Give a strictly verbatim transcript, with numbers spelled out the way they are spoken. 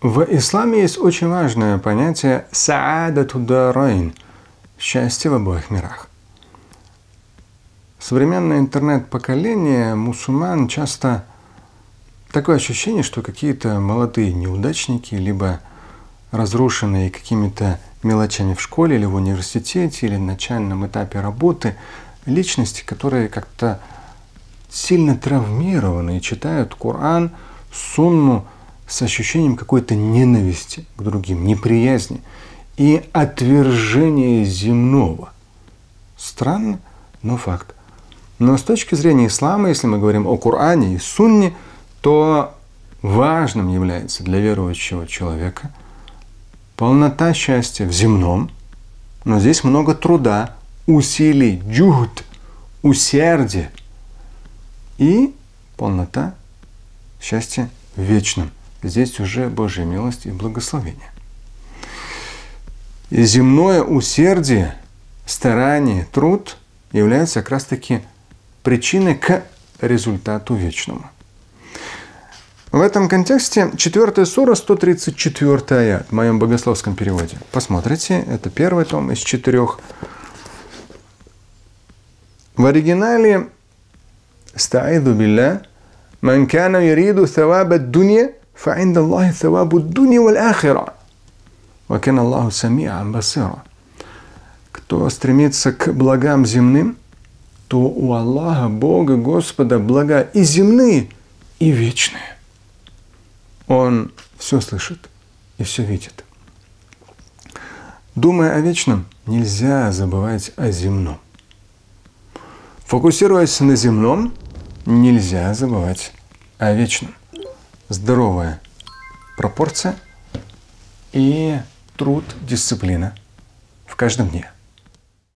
В исламе есть очень важное понятие «саадату дарайн» – счастье в обоих мирах. Современное интернет-поколение мусульман часто такое ощущение, что какие-то молодые неудачники, либо разрушенные какими-то мелочами в школе или в университете, или на начальном этапе работы, личности, которые как-то сильно травмированы и читают Коран, сунну с ощущением какой-то ненависти к другим, неприязни и отвержения земного. Странно, но факт. Но с точки зрения ислама, если мы говорим о Коране и сунне, то важным является для верующего человека полнота счастья в земном, но здесь много труда, усилий, джухд, усердия и полнота счастья в вечном. Здесь уже Божья милость и благословение. И земное усердие, старание, труд является как раз таки причиной к результату вечному. В этом контексте четвёртая сура, сто тридцать четвёртый аят в моем богословском переводе. Посмотрите, это первый том из четырех. В оригинале «Стаиду билля, ман кана юриду thawaba дунья, фа инда Аллахи thawабу дунья валь ахира, ва кана Аллаху сами'ан басира». Кто стремится к благам земным, то у Аллаха, Бога, Господа, блага и земные, и вечные. Он все слышит и все видит. Думая о вечном, нельзя забывать о земном. Фокусируясь на земном, нельзя забывать о вечном. Здоровая пропорция и труд, дисциплина в каждом дне.